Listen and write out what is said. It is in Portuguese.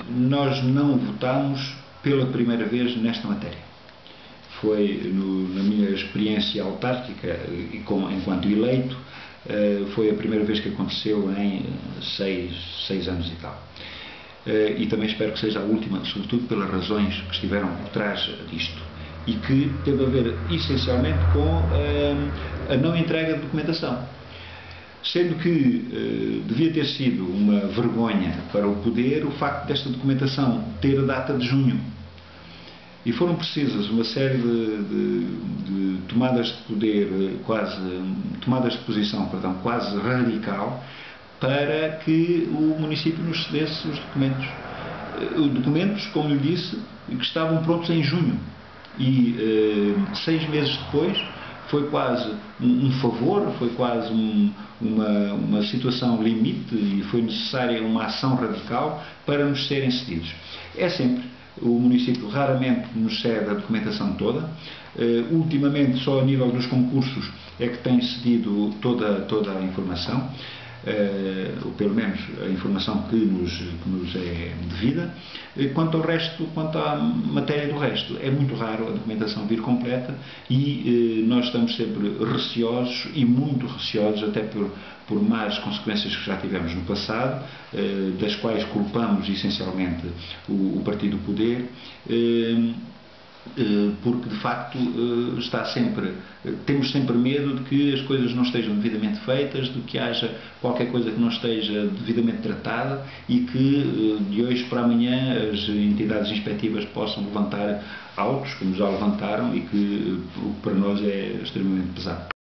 nós não votámos pela primeira vez nesta matéria. Foi, na minha experiência autárquica, enquanto eleito, foi a primeira vez que aconteceu em 6 anos e tal. E também espero que seja a última, sobretudo pelas razões que estiveram por trás disto. E que teve a ver, essencialmente, com a não entrega de documentação. Sendo que devia ter sido uma vergonha para o poder o facto desta documentação ter a data de junho. E foram precisas uma série de tomadas de poder, tomadas de posição, perdão, quase radical, para que o município nos cedesse os documentos. Documentos, como lhe disse, que estavam prontos em junho. E 6 meses depois foi quase um favor, foi quase uma situação limite e foi necessária uma ação radical para nos serem cedidos. É sempre. O município raramente nos cede a documentação toda. Ultimamente, só a nível dos concursos é que tem cedido toda a informação, ou pelo menos a informação que nos é devida. Quanto ao resto, quanto à matéria do resto, é muito raro a documentação vir completa e nós estamos sempre receosos e muito receosos, até por más consequências que já tivemos no passado, das quais culpamos essencialmente o Partido do Poder, porque de facto temos sempre medo de que as coisas não estejam devidamente feitas, de que haja qualquer coisa que não esteja devidamente tratada e que de hoje para amanhã as entidades inspectivas possam levantar autos, como já levantaram, e que para nós é extremamente pesado.